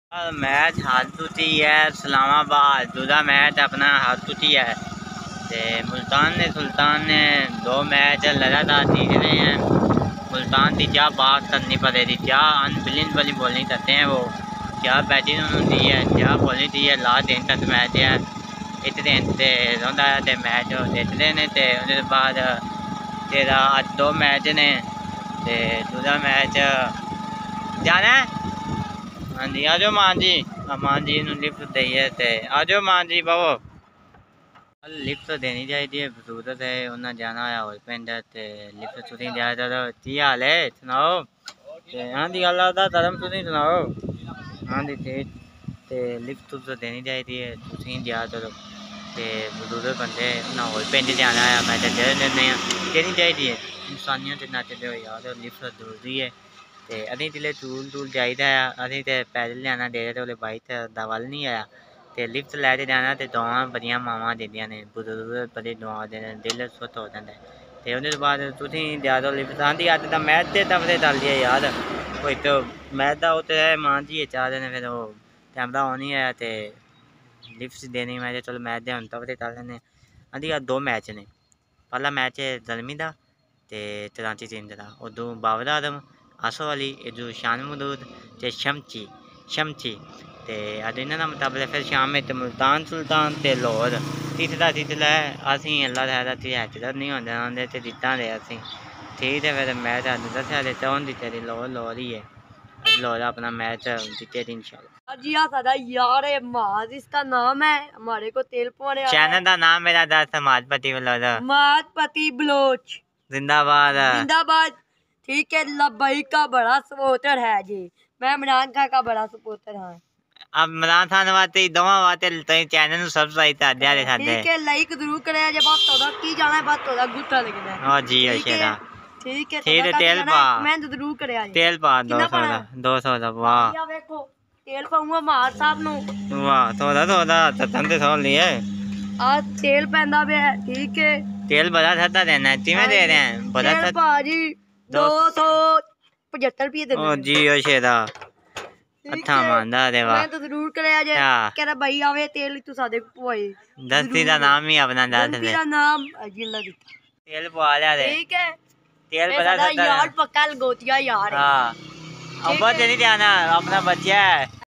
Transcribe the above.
Match हाथूती है इस्लामाबाद दूसरा match अपना हाथूती है ते मुल्तान ने सुल्तान ने दो मैच लगातार जीत रहे हैं। मुल्तान की क्या बात करनी पड़ेगी, क्या अनबिलीन वाली बॉलिंग करते हैं वो, क्या बैटिंग उन्होंने दी है, क्या बॉलिंग दी है। लास्ट दिन तक मैच है इतने दिन से रौंदा ते मैच जितते ने ते उसके बाद तेरा अज दो मैच ने ते दूसरा मैच जाना है। हाँ जी आ जाओ मान जी लिफ्ट दईए ते आ जाओ मान जी बाबो लिफ्ट तो देनी चाहिए जरूरत है उन्हें जाना है और पिंड ते लिफ्ट तुसीं दिया करो। की हाल है सुनाओ ते हाँ जी गल आता धर्म तुसीं सुनाओ। हाँ जी ठीक ते लिफ्ट तो देनी चाहिए तुसीं दिया करो ते बजुर्ग बंदे ना और पिंड जाना है मैं तो दे देने देनी चाहिए इंसानियत नाते हो यार लिफ्ट जरूरी है। ते अभी जिले दूर जाइदा है अभी तो पैदल जाना डेरे तो बाइक दा वल नहीं आया ते लिफ्ट लैके जाना ते दुआं बड़ियां मावां दिंदियां ने बजुर्ग बड़ी दुआ देने दिल सुत हो जाता है ते उसके बाद तुसीं ज़्यादा लिफ्ट आंदी अज दा मैच ते तबले चल दिया यार कोई तो मैच दा उत्ते मान जी चाह देने फिर वो कैमरा ऑन ही है ते लिफ्ट देनी मैं चलो मैच दे तबले चल लेने आंदी अज दो मैच ने पहला मैच है जलमी दा ते कराची सिंध दा उदू बाबर आजम आसो अली इधू शान मदूद ते शमची ते अज इन्हों का मुकाबला फिर शाम में मुल्तान सुल्तान ते लाहौर तीसरा है असी अल्लाह खैर हैचर नहीं होंदे आंदे ते जित्तां दे असी ठीक है। फिर मैच अज दस्या ते चौन जीते दी लाहौर ही है लाहौर अपना मैच जीते दी इंशाल्लाह। जी सादा यार है माज इसका नाम है हमारे को तेल पवाने चैनल का नाम मेरा दस समाजपति समाजपति बलोच जिंदाबाद जिंदाबाद। ठीक है लबई का बड़ा सपोर्टर है जी मैं इमरान खान का बड़ा सपोर्टर हाँ। अब इमरान खान वास्ते दोवां वास्ते तई चैनल नु सब्सक्राइब कर दिया रे साडे ठीक है लाइक जरूर करे जे बात होदा की जाना है बात होदा गुस्सा लगदा है। हां जी शेरा ठीक है तेल पा कमेंट जरूर करे तेल पा 200 दा वाह या देखो तेल पाऊंगा मार साहब नु वाह थोड़ा तंदे सोल लिए आज तेल पैंदा पे ठीक है तेल बड़ा सस्ता देना है किवें दे रहे हैं बड़ा सस्ता भाजी 275 रुपए दे ओ जी ओ शेरा अच्छा मानदा दे वाह मैं तो जरूर करे आज कह रहा भाई आवे तेल तू सादे पवाई दस्ती दा नाम ही अपना दस दे तेरा नाम अजिला दी तेल पवा लिया दे ठीक है तेल बड़ा सस्ता यार पक्का लगोतिया यार हां अब नहीं जाना अपना बच्चा है।